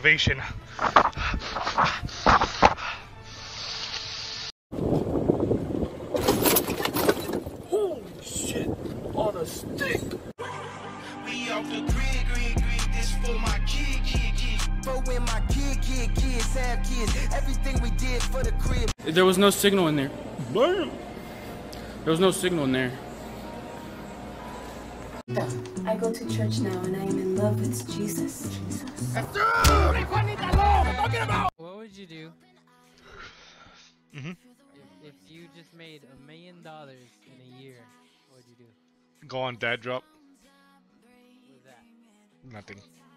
motivation. Holy shit, on a stick. We off the grid, this for my kid. But when my kids have kids, everything we did for the crib. There was no signal in there. There was no signal in there. I go to church now and I am in love with Jesus. What would you do if you just made $1 million in a year? What would you do? Go on dad drop. What was that? Nothing.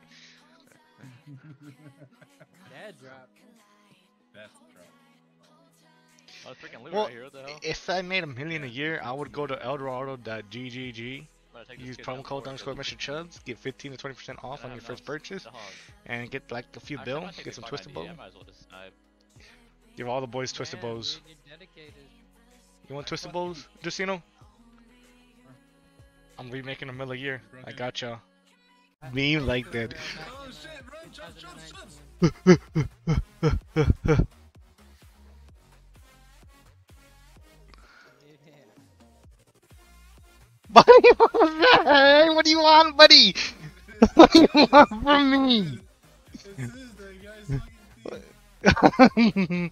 Dad drop. That's a drop. Oh, it's freaking loot Well, right here. What the hell? if I made $1 million a year, I would go to eldorado.ggg. Use promo code _MrChubbs, get 15 to 20% off on your first purchase, and get like a few bill, get some twisted bow. Give all the boys twisted bows. You want twisted bows, Justino? I'm remaking $1 million a year. I got y'all. Me like that. Oh shit, run, Chubbs. Buddy, what was that? What do you want, buddy? What do you want from me? She call him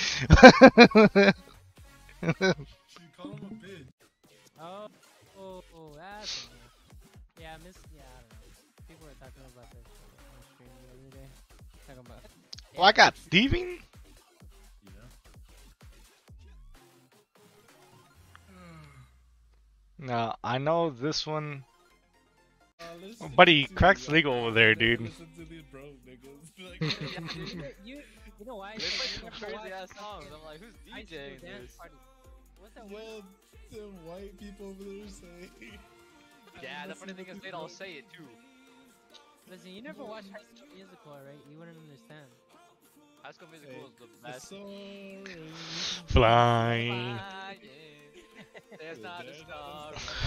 a bitch. Oh, that's yeah, I don't know. People were talking about this on stream the other day. Talking about Oh, I got thieving? No, I know this one. Buddy, crack's legal over there, dude. Listen to these broke niggas. you know why? They play some crazy ass songs. I'm like, who's DJing this? What's that Well, them white people over there say. Yeah, the funny thing is they'd all say it too. Listen, you never watched High School Musical, right? You wouldn't understand. High School Musical is the best. Sorry. Flying. There's not a star.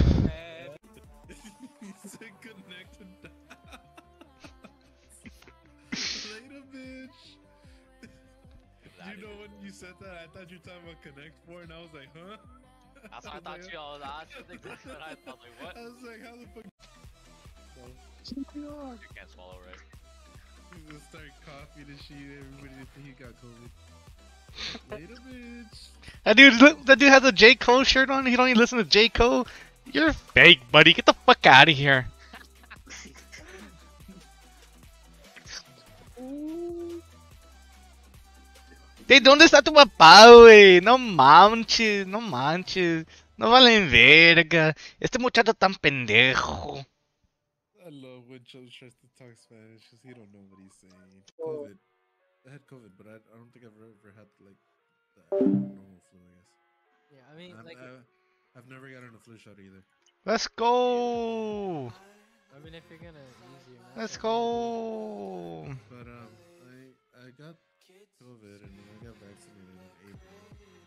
He said connected. Later, bitch. You know when you said that, I thought you were talking about Connect 4, and I was like, huh? That's what I thought you all. That's exactly what I thought. Like, what? I was like, how the fuck? You can't swallow, right? He's gonna start coughing and shit. Everybody think he got COVID. Later, bitch. That dude has a J. Cole shirt on. He don't even listen to J. Cole. You're fake, buddy. Get the fuck out of here. They ¿dónde está tu papá, güey? No manches, no manches. No valen verga. Este muchacho tan pendejo. I love when Chubbs tries to talk Spanish because he don't know what he's saying. COVID. I had COVID, but I don't think I've ever had like the normal flu, I guess. Yeah, I mean, like, I've never gotten a flu shot either. Let's go. I mean, if you're gonna use your mask, Let's go. But I got COVID and I got vaccinated in April.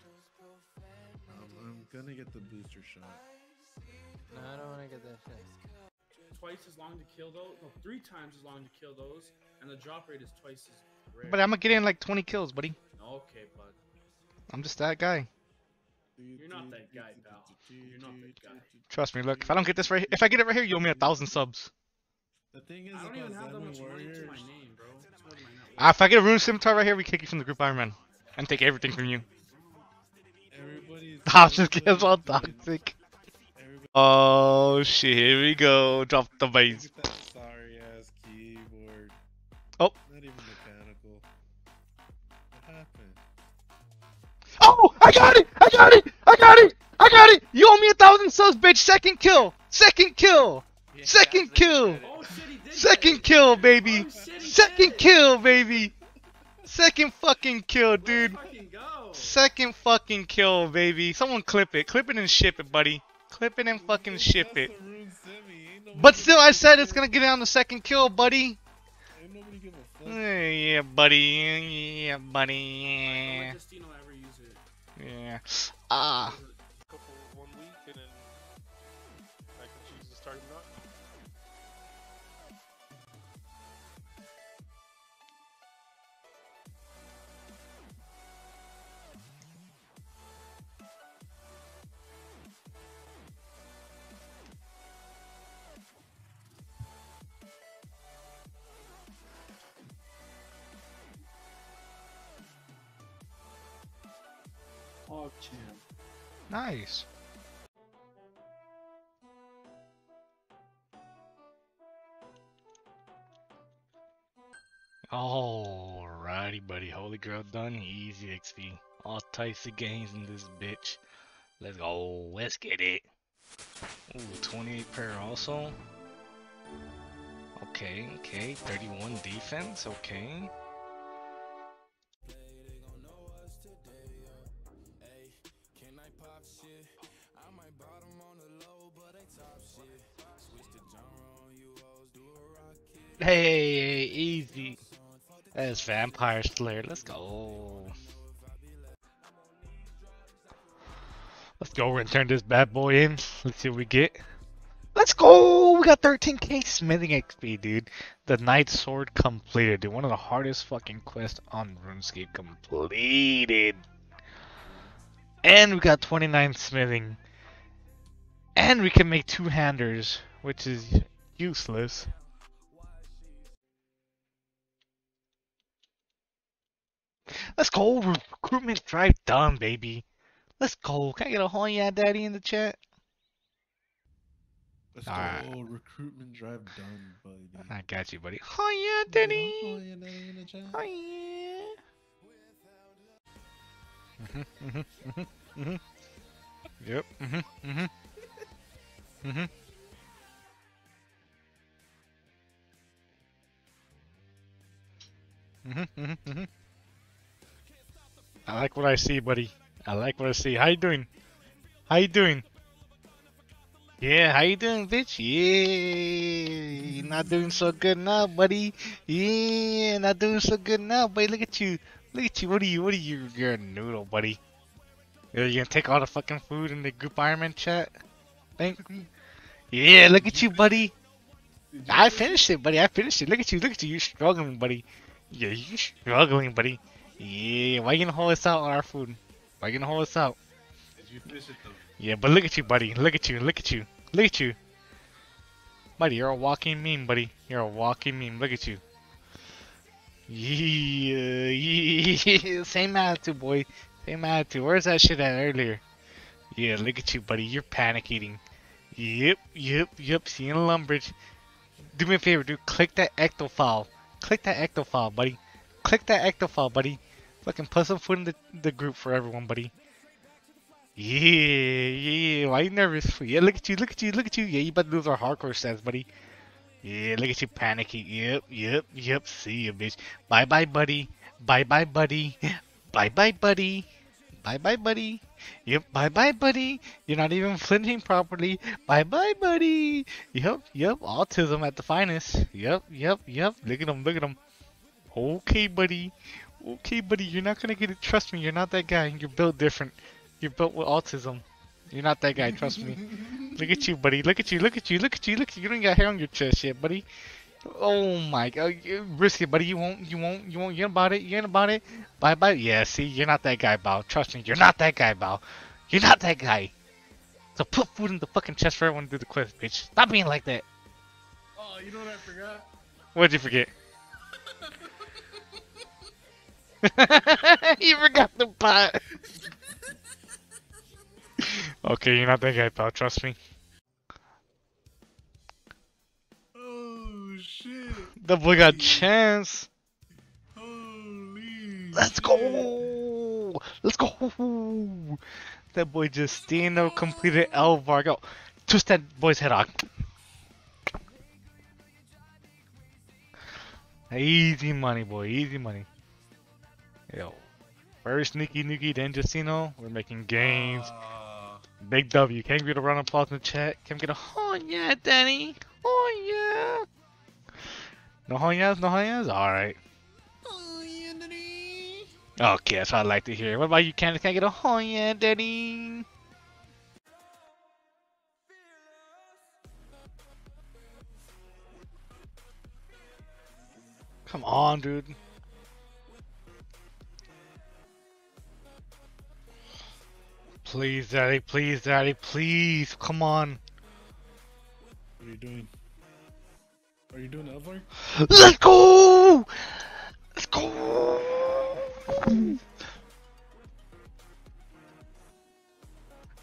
I'm gonna get the booster shot. no, I don't want to get that shit. Twice as long to kill those. No, 3 times as long to kill those, and the drop rate is twice as rare. But I'm gonna get in like 20 kills, buddy. Okay, bud. I'm just that guy. You're not that guy, pal. You're not that guy. Trust me. Look, if I don't get this right, if I get it right here, you owe me 1,000 subs. The thing is I don't even have that much money to Warriors. my name, bro. It's more than my net worth. If I get a rune scimitar right here, we kick you from the group, Iron Man, and take everything from you. Everybody's I'll just get all toxic. Oh shit, here we go. Drop the base. Look at that sorry ass keyboard. Oh. Not even mechanical. What happened? Oh, I got it! I got it! I got it! I got it! You owe me 1,000 subs, bitch. Second kill. Second kill. Yeah, Second kill. Oh shit, he did Second kill, baby. Oh, shit, he Second did. kill, baby. Second fucking kill, dude. Fucking go. Second fucking kill, baby. Someone clip it. Clip it and ship it, buddy. Clip it and fucking ship it. That's a rune semi. Ain't nobody But still, I give a said it's fuck. gonna get on the second kill, buddy. Ain't nobody give a fuck. Yeah, buddy. Yeah, buddy. Don't Yeah. let Justino ever use it. Yeah. Ah. Couple 1 week and then I can choose to start him up. Hog champ. Nice. Alrighty, buddy. Holy Grail done. Easy XP. All types of games in this bitch. Let's go. Let's get it. Ooh, 28 prayer also. Okay, okay. 31 defense. Okay. Hey, easy. That's Vampire Slayer. Let's go. Let's go. We're gonna turn this bad boy in. Let's see what we get. Let's go! We got 13k smithing XP, dude. The Knight Sword completed, dude. One of the hardest fucking quests on RuneScape completed. And we got 29 smithing. And we can make two-handers, which is useless. Let's go! Recruitment drive done, baby. Let's go. Can I get a "oh yeah, daddy" in the chat? Let's Alright. go. Recruitment drive done, buddy. I got you, buddy. Oh yeah, daddy. Oh yeah, daddy in the chat. Oh yeah. Yep. I like what I see, buddy. I like what I see. How you doing? How you doing? Yeah, how you doing, bitch? Yeah, you're not doing so good now, buddy. Yeah, not doing so good now, buddy. Look at you. Look at you. What are you? What are you? You're a noodle, buddy. You gonna take all the fucking food in the group Iron Man chat? Thank you. Yeah, look at you, buddy. I finished it, buddy. I finished it. Look at you. Look at you. You're struggling, buddy. Yeah, you're struggling, buddy. Yeah, why you gonna hold us out on our food? Why you gonna hold us out? Did you finish it though? Yeah, but look at you, buddy. Look at you. Look at you. Look at you. Buddy, you're a walking meme, buddy. You're a walking meme. Look at you. Yeah, yeah. Same attitude, boy. Same attitude. Where's that shit at earlier? Yeah, look at you, buddy. You're panic eating. Yep. Seeing Lumbridge. Do me a favor, dude. Click that ecto file. Click that ecto file, buddy. Click that ecto file, buddy. Fucking put some food in the group for everyone, buddy. Yeah. Why you nervous? Yeah, look at you. Yeah, you about to lose our hardcore stats, buddy. Yeah, look at you panicking. Yep. See ya, bitch. Bye, buddy. Bye, buddy. Bye, buddy. Bye, buddy. Yep, bye, buddy. You're not even flinching properly. Bye, buddy. Yep. Autism at the finest. Yep. Look at him. Okay, buddy. You're not gonna get it. Trust me, you're not that guy. You're built different. You're built with autism. You're not that guy. Trust me. Look at you, buddy. Look at you. You don't even got hair on your chest yet, buddy. Oh my god. Risky, buddy. You won't. You ain't about it. Bye. Yeah, see, you're not that guy, Bao. Trust me, you're not that guy, Bao. You're not that guy. So put food in the fucking chest for everyone to do the quest, bitch. Stop being like that. Oh, you know what I forgot? What'd you forget? You forgot the pot. Okay, you're not that guy, pal. Trust me. Oh shit! The boy got chance. Holy! Let's go! That boy Justino completed Elvar. Go, twist that boy's head off. Easy money, boy. Easy money. Yo, first NeekyNooky, then Justino. We're making gains. Big W. Can we get a round of applause in the chat? Can we get a "oh yeah, Danny"? Oh yeah. No "oh yeahs"? Alright. Oh yeah, daddy! Okay, that's what I like to hear. What about you, Candace? Can I get a "oh yeah, Daddy"? Come on, dude. Please, daddy, please. Come on. What are you doing? Are you doing Elvar? Let's go! Let's go!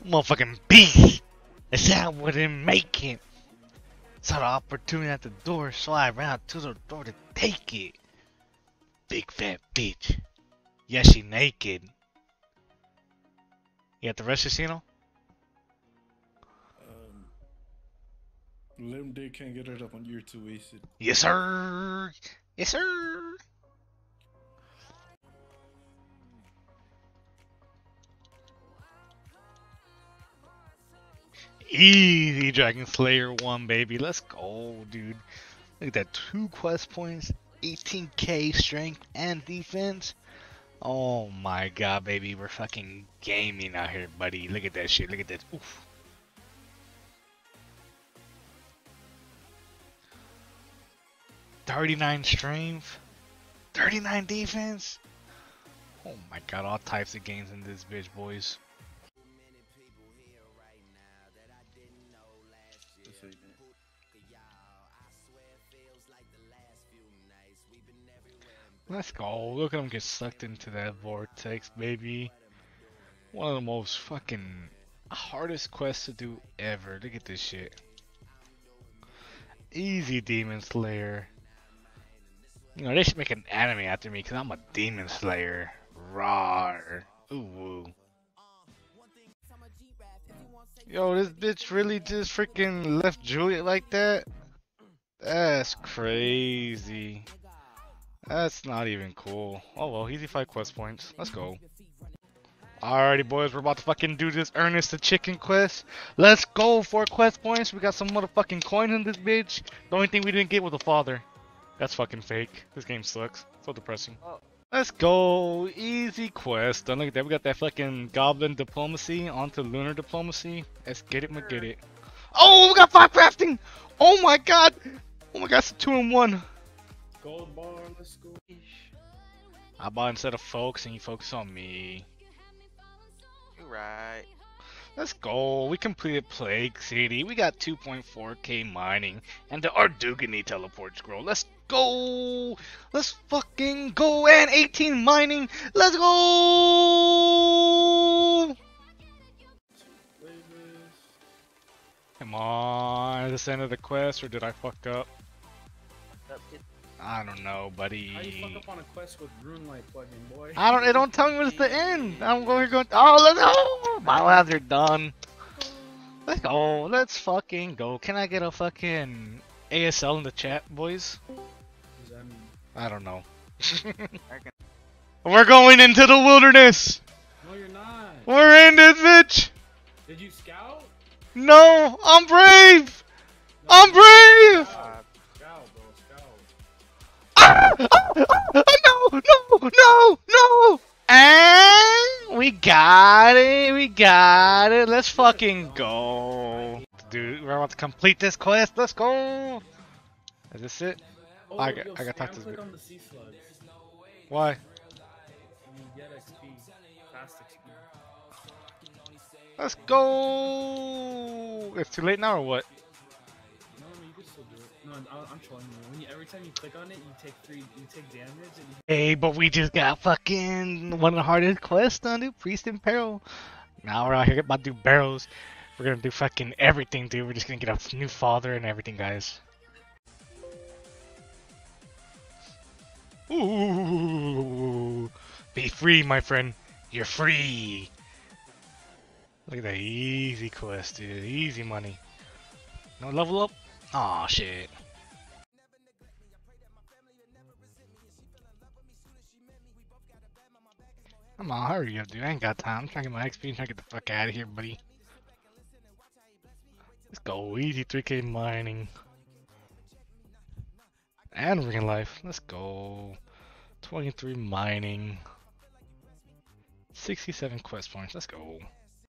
Motherfucking beast. I said I wouldn't make it. Saw the opportunity at the door, so I ran out to the door to take it. Big fat bitch. Yeah, she naked. You got the rest, Justino? Lim Day can't get it up on year 2 wasted. Yes, sir. Yes, sir. Easy Dragon Slayer 1, baby. Let's go, dude. Look at that. 2 quest points, 18k strength and defense. Oh my god, baby. We're fucking gaming out here, buddy. Look at that shit. Look at that. Oof. $39 strength, 39 defense. Oh my god, all types of games in this bitch, boys. Let's go. Look at him get sucked into that vortex, baby. One of the most fucking hardest quests to do ever. Look at this shit. Easy Demon Slayer. You know, they should make an anime after me because I'm a Demon Slayer. Rawr. Ooh. Yo, this bitch really just freaking left Juliet like that? That's crazy. That's not even cool. Oh well, easy 5 quest points. Let's go. Alrighty, boys, we're about to fucking do this Ernest the Chicken quest. Let's go. 4 quest points. We got some motherfucking coins in this bitch. The only thing we didn't get was the father. That's fucking fake. This game sucks. So depressing. Oh. Let's go. Easy quest. Look at that. We got that fucking Goblin Diplomacy onto Lunar Diplomacy. Let's get it, get it. Oh, we got 5 crafting. Oh my god. Oh my god, it's a 2-in-1. Gold bar, let's go. How about instead of focusing, you focus on me? You right. Let's go. We completed Plague City. We got 2.4k mining and the Ardugani teleport scroll. Let's go. Let's fucking go. And 18 mining. Let's go. Come on. Is this the end of the quest or did I fuck up? I don't know, buddy. How you fuck up on a quest with Runelight fucking boy? It don't tell me when it's the end. I'm going. Oh, let's go. My labs are done. Let's go. Let's fucking go. Can I get a fucking ASL in the chat, boys? What does that mean? I don't know. We're going into the wilderness. No, you're not. We're in this bitch. Did you scout? No, I'm brave. No, I'm brave. Scout, bro, scout. No! And we got it. Let's fucking go. Dude, we're about to complete this quest. Let's go. Is this it? Oh, I got to talk to click this. on the sea slugs. Why? You get XP. Fast XP. Let's go. It's too late now or what? No, you can still do it. No, I'm trolling you. Every time you click on it, you take damage. And Hey, but we just got fucking one of the hardest quests done, dude. Priest in Peril. Now we're out here about to do barrels. We're gonna do fucking everything, dude. We're just gonna get a new father and everything, guys. Ooh, be free, my friend. You're free. Look at that easy quest, dude. Easy money. No level up? Aw, shit. Come on, hurry up, dude. I ain't got time. I'm trying to get my XP and trying to get the fuck out of here, buddy. Let's go. Easy 3k mining. And ring life. Let's go. 23 mining. 67 quest points. Let's go.